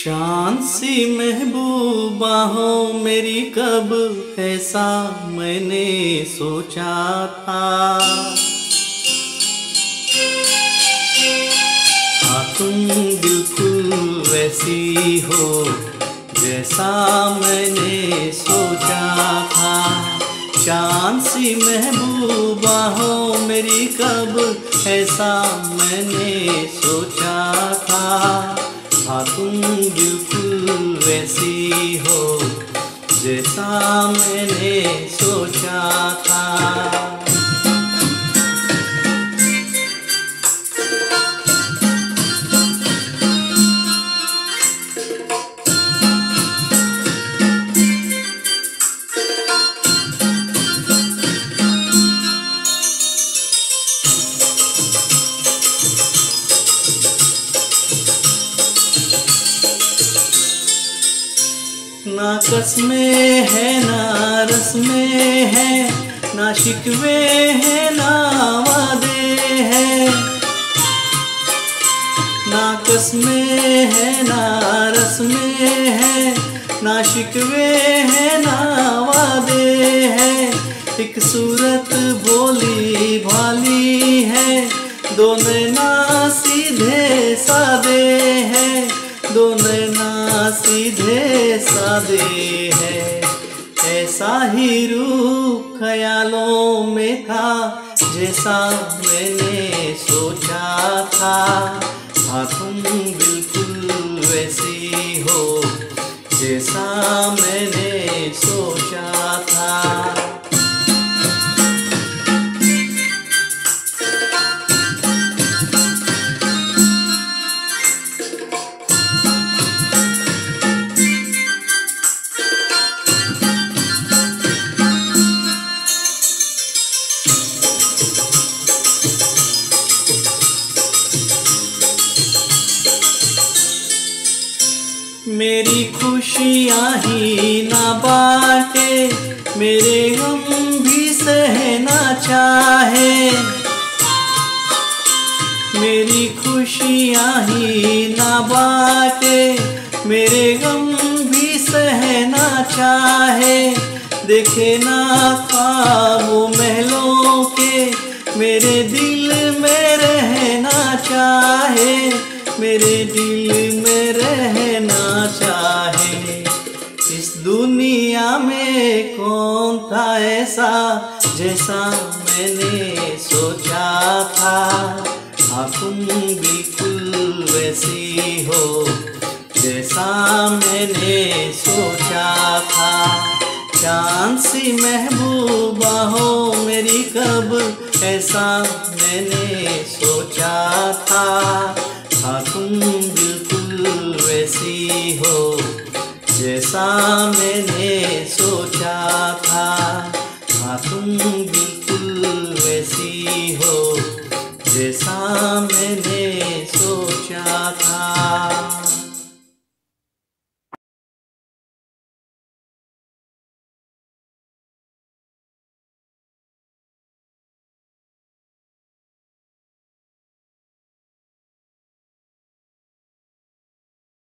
चांद सी महबूबा हो मेरी, कब ऐसा मैंने सोचा था। हाँ तुम बिल्कुल वैसी हो जैसा मैंने सोचा था। चांद सी महबूबा हो मेरी, कब ऐसा मैंने सोचा था। हाँ तुम बिल्कुल वैसी हो जैसा मैंने सोचा था। ना कसमें है ना रस्में है, ना शिकवे हैं ना वादे हैं। ना कसमें है ना रस्में है, ना शिकवे हैं ना वादे हैं। एक सूरत भोली भाली है, दो नैना सीधे सादे हैं। दो नैना सीधे सादे हैं। ऐसा ही रूप ख्यालों में था जैसा मैंने सोचा था। हाँ तुम बिल्कुल वैसी हो जैसा मैंने सोचा था। मेरी खुशियाँ ही ना बाटे, मेरे गम भी सहना चाहे। मेरी खुशियाँ ही ना बाटे, मेरे गम भी सहना चाहे। देखे ना ख्वाबों महलों के, मेरे दिल में रहना चाहे। मेरे दिल में रहना चाहे। इस दुनिया में कौन था ऐसा जैसा मैंने सोचा था। हाँ तुम बिल्कुल वैसी हो जैसा मैंने सोचा था। चांद सी महबूबा हो मेरी, कब ऐसा मैंने सोचा था। हाँ तुम बिल्कुल वैसी हो जैसा मैंने सोचा था। हाँ तुम बिल्कुल वैसी हो जैसा मैंने सोचा था।